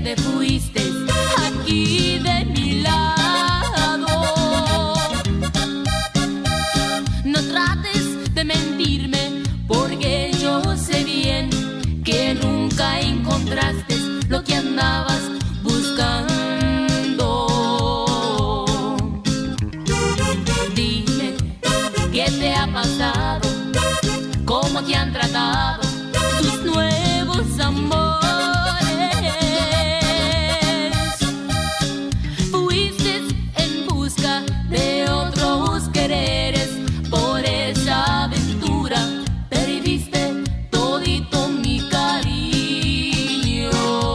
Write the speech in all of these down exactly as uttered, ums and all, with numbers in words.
te fuiste aquí de mi lado. No trates de mentirme, porque yo sé bien que nunca encontraste lo que andabas buscando. Dime, ¿qué te ha pasado? ¿Cómo te han tratado tus nuevos amores? Fuiste en busca de otros quereres, por esa aventura perdiste todito mi cariño.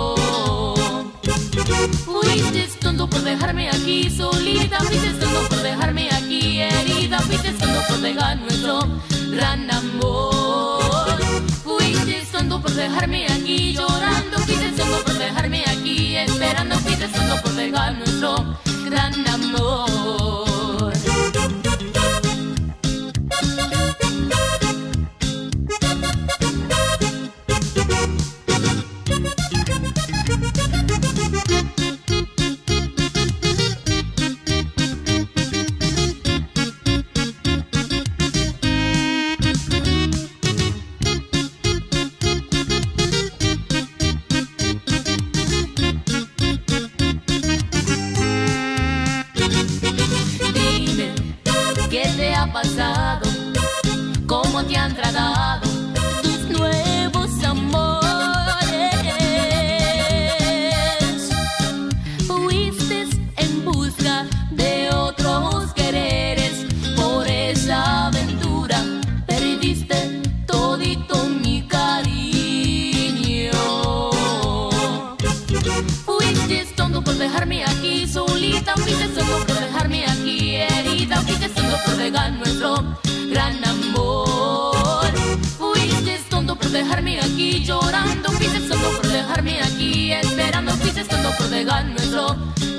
Fuiste tonto por dejarme aquí solita, fuiste tonto por dejarme aquí herida, fuiste tonto por dejar nuestro gran amor. Fuiste tonto por dejarme aquí llorando, fuiste tonto por dejarme aquí esperando, fuiste tonto por dejar nuestro gran amor. ¿Qué te ha pasado? ¿Cómo te han tratado tus nuevos amores? Fuiste en busca de otros quereres, por esa aventura perdiste todito mi cariño. Fuiste tonto por dejarme aquí solita, fuiste tonto por dejarme aquí herida, fuiste tonto por dejar nuestro gran amor. Fuiste tonto por dejarme aquí llorando, fuiste tonto por dejarme aquí esperando, fuiste tonto por dejar nuestro